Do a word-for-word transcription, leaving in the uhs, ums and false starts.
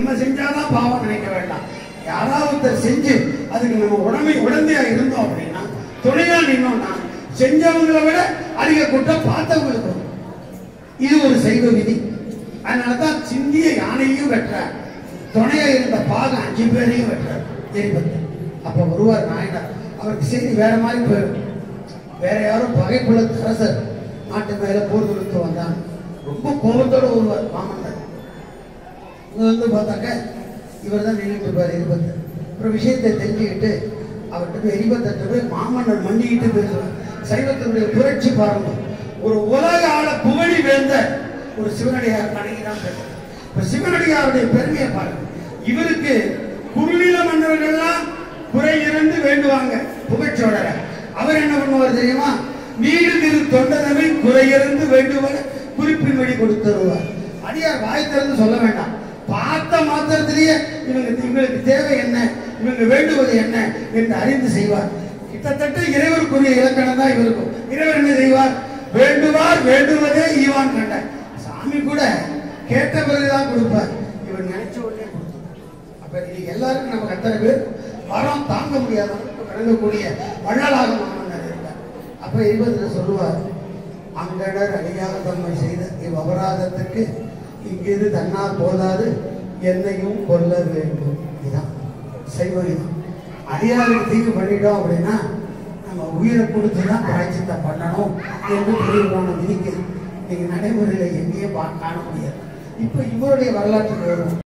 நம்ம செஞ்சாதான் பாவம் நினைக்க வேண்டாம். யாராவது செஞ்சு அதுக்கு நம்ம உடமை உடந்தையா இருந்தோம் அப்படின்னா, துணையா நின்னோம்னா, செஞ்சவங்களை விட அதிக குற்றம் பார்த்தவங்களுக்கு. இது ஒரு சைவ விதி. அதனாலதான் சிந்திய யானையும் வெற்றார், துணையா இருந்த பாகம் அஞ்சு பேரையும் வெற்றார் எரிபத்து. அப்ப ஒருவர் நாயனார், அவருக்கு செய்தி வேற மாதிரி போயிடும். வேற யாரும் பகைக்குலத்து அரசர் நாட்டு மேல போர் தொடுத்து வந்தாங்க. ரொம்ப கோபத்தோட ஒருவர் மாமன்னர். இங்க வந்து பார்த்தாக்க இவர் தான் நின்றுட்டு இருப்பார் எரிபத்து. ஒரு விஷயத்தை தெரிஞ்சுக்கிட்டு அவர்கிட்ட போய் எரிபத்து போய் மாமன்னர் மண்டிக்கிட்டு பேசுவார். சைவத்தினுடைய புரட்சி பாருங்க, ஒரு உலக ஆள புகழி வேந்த ஒரு சிவனடியார் கணக்கி தான் பேசுறார். இப்ப சிவனடியாருடைய பெருமையை பாருங்க. இவருக்கு குறுநில மன்னர்கள்லாம் குறை இருந்து வேண்டுவாங்க புகழ்ச்சோட. அவர் என்ன பண்ணுவார் தெரியுமா? நீடு திரு தொண்டனவை குறையிருந்து வேண்டுவார், குறிப்பின் வழி கொடுத்துருவார். அடியார் வாய் திறந்து சொல்ல வேண்டாம், பார்த்த மாத்திரத்திலேயே இவங்க இவங்களுக்கு தேவை என்ன, இவங்க வேண்டுவது என்ன என்று அறிந்து செய்வார். கிட்டத்தட்ட இறைவருக்குரிய இலக்கணம் தான் இவருக்கும். இறைவர் என்ன செய்வார்? வேண்டுவார் வேண்டுவதே ஈவான் கண்ட. சாமி கூட கேட்ட பிறகுதான் கொடுப்பார், இவர் நினைச்ச உடனே கொடுத்தார். அப்ப இன்னைக்கு எல்லாருக்கும் நம்ம அத்தனை பேர் வரம் தாங்க முடியாத வழங்கக்கூடிய வள்ளலாக மாமன்னர் இருந்தார். அப்ப இருபதுல சொல்லுவார், அங்கடர் அழியாக தம்மை செய்த இவ் அபராதத்துக்கு இங்கிருந்து தன்னால் போதாது, என்னையும் கொல்ல வேண்டும். இதுதான் சைவம். அடியாருக்கு தீங்கு பண்ணிட்டோம் அப்படின்னா நம்ம உயிரை கொடுத்துதான் பிராய்ச்சித்தை பண்ணணும் என்று பெரியவரான விதிக்கு நீங்க நடைமுறையில எங்கேயும் காண முடியாது. இப்ப இவருடைய வரலாற்றுக்கு வரும்.